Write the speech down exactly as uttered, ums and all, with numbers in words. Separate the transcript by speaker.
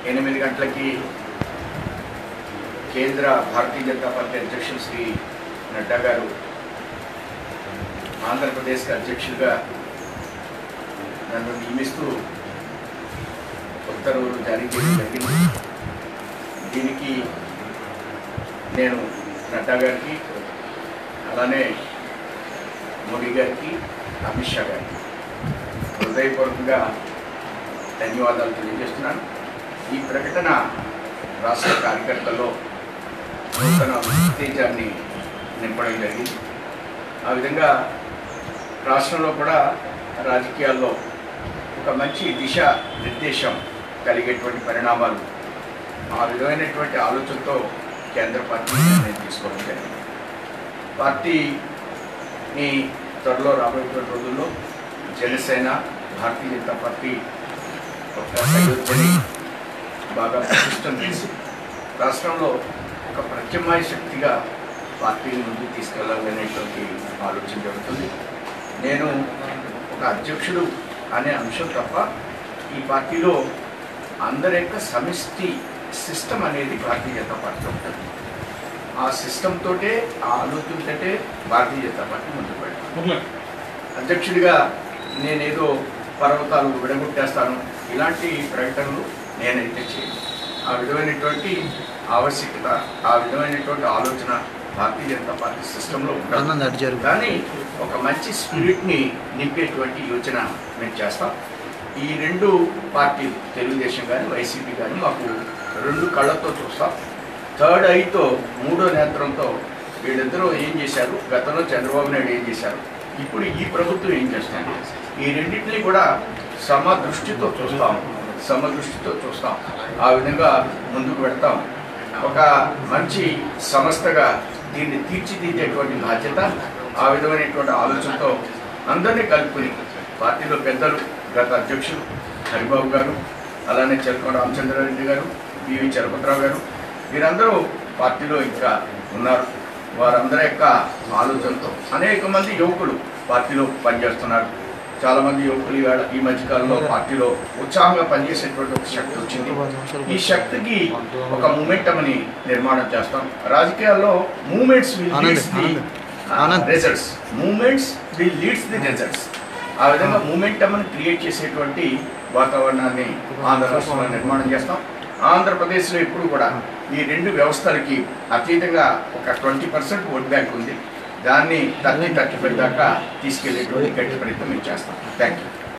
Speaker 1: ఎనిమిది గంటలకి కేంద్ర భారతీయ జనతా పార్టీ అధ్యక్షులు శ్రీ నడ్డా గారు ఆంధ్రప్రదేశ్కి అధ్యక్షులుగా నన్ను నియమిస్తూ ఉత్తర్వులు జారీ చేయడం జరిగింది. దీనికి నేను నడ్డా గారికి, అలానే మోడీ గారికి, అమిత్ షా గారికి హృదయపూర్వకంగా ధన్యవాదాలు తెలియజేస్తున్నాను. ఈ ప్రకటన రాష్ట్ర కార్యకర్తల్లో నూతన ఉత్తేజాన్ని నింపడం జరిగింది. ఆ విధంగా రాష్ట్రంలో కూడా రాజకీయాల్లో ఒక మంచి దిశ నిర్దేశం కలిగేటువంటి పరిణామాలు, ఆ విధమైనటువంటి ఆలోచనతో కేంద్ర పార్టీ నిర్ణయం తీసుకోవడం జరిగింది. పార్టీని త్వరలో రాబోయేటువంటి రోజుల్లో జనసేన, భారతీయ జనతా పార్టీ ఒక సయోధ్యని బాగా ప్రతిష్టం చేసి రాష్ట్రంలో ఒక ప్రత్యామ్నాయ శక్తిగా పార్టీని ముందుకు తీసుకెళ్లాలనేటువంటి ఆలోచన జరుగుతుంది. నేను ఒక అధ్యక్షుడు అనే అంశం తప్ప ఈ పార్టీలో అందరి యొక్క సమిష్టి సిస్టమ్ అనేది భారతీయ జనతా పార్టీ ఉంటుంది. ఆ సిస్టమ్ తోటే, ఆ ఆలోచనతోటే భారతీయ జనతా పార్టీ ముందుకు పెడతాను. అధ్యక్షుడిగా నేనేదో పర్వతాలు విడగొట్టేస్తాను, ఇలాంటి ప్రకటనలు నేనైతే చేయను. ఆ విధమైనటువంటి ఆవశ్యకత, ఆ విధమైనటువంటి ఆలోచన భారతీయ జనతా పార్టీ సిస్టంలో ఉంటుంది. కానీ ఒక మంచి స్పిరిట్ని నింపేటువంటి యోచన మేము చేస్తాం. ఈ రెండు పార్టీలు, తెలుగుదేశం కానీ వైసీపీ కానీ, మాకు రెండు కళ్ళతో చూస్తాం. థర్డ్ ఐతో, మూడో నేత్రంతో వీళ్ళిద్దరూ ఏం చేశారు, గతంలో చంద్రబాబు నాయుడు ఏం చేశారు, ఇప్పుడు ఈ ప్రభుత్వం ఏం చేస్తుంది, ఈ రెండింటినీ కూడా సమదృష్టితో చూస్తాం సమదృష్టితో చూస్తాం ఆ విధంగా ముందుకు పెడతాం. ఒక మంచి సంస్థగా దీన్ని తీర్చిదిద్దేటువంటి బాధ్యత, ఆ విధమైనటువంటి ఆలోచనతో అందరినీ కలుపుకుని పార్టీలో పెద్దలు, గత అధ్యక్షులు హరిబాబు గారు, అలానే చెల్కొండ రామచంద్రారెడ్డి గారు, బివి చలపతిరావు గారు, వీరందరూ పార్టీలో ఇంకా ఉన్నారు. వారందరి యొక్క ఆలోచనతో అనేక మంది యువకులు పార్టీలో పనిచేస్తున్నారు. చాలామంది యువకులు ఇవాళ ఈ మధ్యకాలంలో పార్టీలో ఉత్సాహంగా పనిచేసేటువంటి ఒక శక్తి వచ్చింది. ఈ శక్తికి ఒక మూమెంటంని నిర్మాణం చేస్తాం. రాజకీయాల్లో moments will leads the results moments will leads the results ఆ విధంగా మూమెంటంని క్రియేట్ చేసేటువంటి వాతావరణాన్ని ఆంధ్ర రాష్ట్రంలో నిర్మాణం చేస్తాం. ఆంధ్రప్రదేశ్లో ఇప్పుడు కూడా ఈ రెండు వ్యవస్థలకి అతీతంగా ఒక ట్వంటీ పర్సెంట్ ఓట్ బ్యాంక్ ఉంది. దాన్ని థర్టీ థర్టీ ఫైవ్ దాకా తీసుకెళ్లేటువంటి గట్టి ప్రయత్నం మేము చేస్తాం. Thank you.